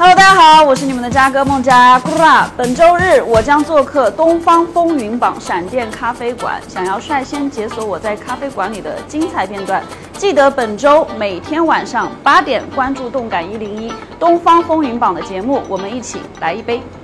Hello， 大家好，我是你们的嘉哥孟佳。本周日我将做客东方风云榜闪电咖啡馆，想要率先解锁我在咖啡馆里的精彩片段。记得本周每天晚上8点关注动感101东方风云榜的节目，我们一起来一杯。